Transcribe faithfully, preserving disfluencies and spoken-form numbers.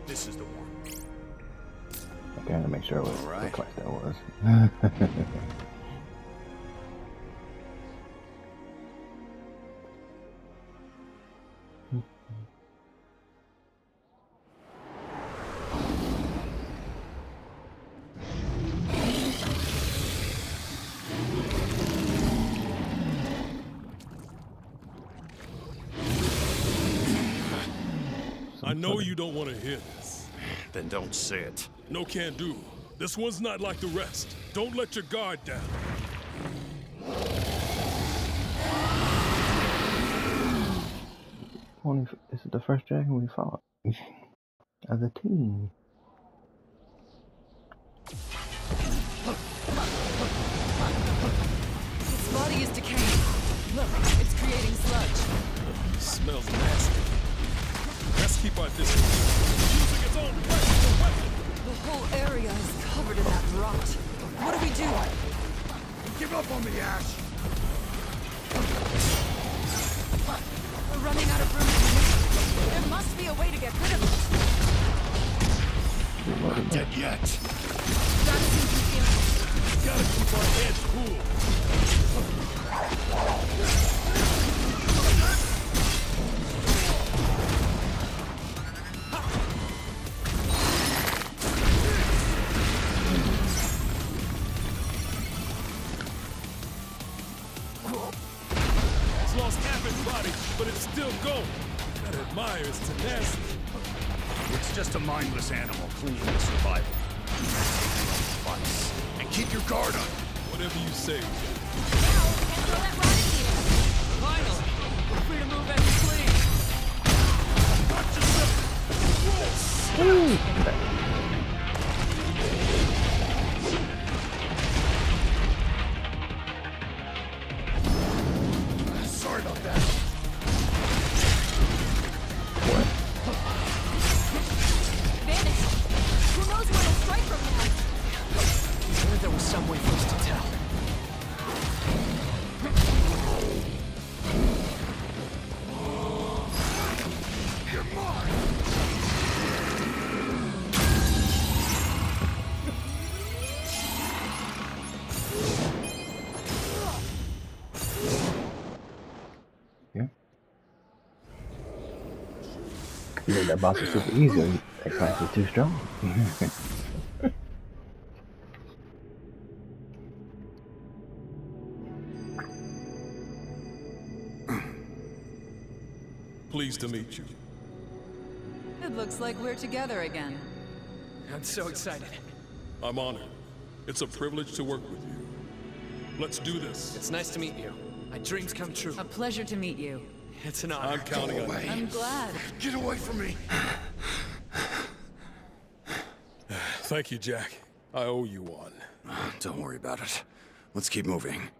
This is the one. Okay, I had to make sure it was All right. looked like that was. I know you don't want to hear this. Then don't say it. No can do. This one's not like the rest. Don't let your guard down. Only f- This is the first dragon we fought as a team. Its body is decaying. Look, it's creating sludge. Smells nasty. Let's keep our distance. Using its own weapon. The whole area is covered in that rot. What do we do? Give up on me, Ash! We're running out of room. There must be a way to get rid of it. Not dead yet. That seems to be Gotta keep our heads cool. It's lost half its body, but it's still going. Gotta admire its tenacity. It's just a mindless animal clinging to survival. Fights. And keep your guard up. Whatever you say. Finally! We're free to move as we please. Sorry about that. Vanished! Who knows where it'll strike from now? What if there was some way for us to tell? You're mine! Yeah. You made that boss is super easy. That class is too strong. Pleased to meet you. It looks like we're together again. I'm so excited. I'm honored. It's a privilege to work with you. Let's do this. It's nice to meet you. My dreams come true. A pleasure to meet you. It's an honor. I'm counting on you. I'm glad. Get away from me! Thank you, Jack. I owe you one. Don't worry about it. Let's keep moving.